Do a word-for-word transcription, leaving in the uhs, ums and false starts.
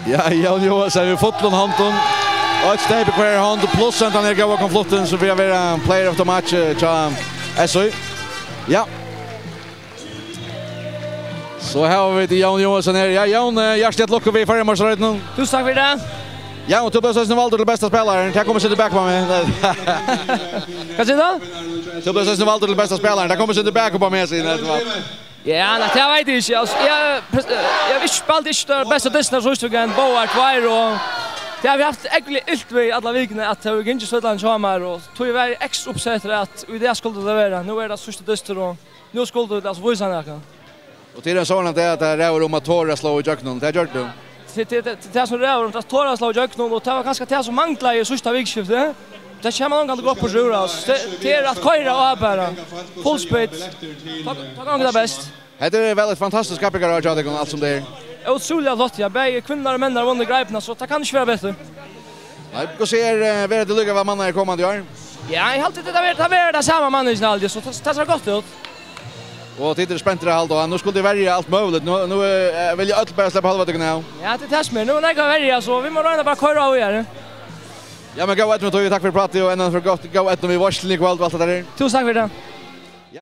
Ja, Jan Johansson vi fått någon hanton. Och ett steg på kvar hand plus att han är gå kan flotten så vi har en player of the match cha S O. Ja. Så här har vi det Jan Johansson här. Ja, Jan hjärtligt lockar vi för matchen rätt nu. Tusen tack för det. Ja, och Tobias Östen valde till bästa spelaren. Det kommer sitta back på mig. Vad säger du? Tobias Östen valde till bästa spelaren. Det kommer sitta back på mig sen. Ja, nej, jag vet inte. Alltså, jag jag visste spalt inte bästa distan så just igen Boar Twire och det har vi haft äckligt ilt vi alla veckorna att vi inte så att han mer och tog ju väl extra uppsätter att vi det skulle det vara. Nu är det sista distan och nu skulle det alltså visa näka. Och till den sån att det är det om att Torra slår i jöknon. Det gör du. Det det det som rör att Torra slår i jöknon och det var ganska det som manglar i sista veckoskiftet. Det kommer någon att gå på Juras. Det är att köra och bara full speed. Ta gång det bäst. Det är väldigt fantastiskt kapigare att göra allt som det är. Otroligt flott, ja. Bägge kvinnor och män har vunnit grejerna så det kan inte vara bättre. Nej, vi ser vad det ligger vad man är kommande år. Ja, jag har alltid det där det är det samma mannen alltid så det ser gott ut. Och tittar spänt det allt och nu skulle det välja allt möjligt. Nu nu vill jag allt bara släppa halva det nu. Ja, det tas med. Nu när jag välja så vi måste räna bara köra och göra. Ja, men gå ett med tack för pratet och ända för gott gå ett med varslen i kväll allt det där. Tusen tack för det.